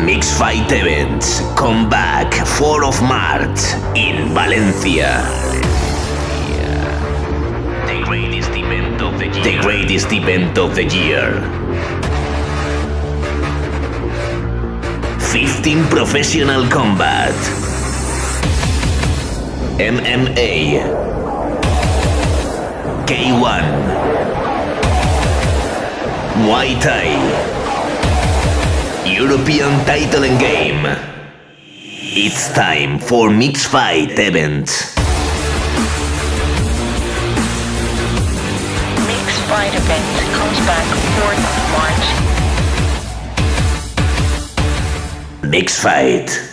Mixed Fight Events come back 4 of March in Valencia. The greatest event of the year. The greatest event of the year. 15 professional combat. MMA. K1. Muay Thai. European title and game. It's time for Mixed Fight Events. Mixed Fight Event comes back 4th of March. Mixed Fight.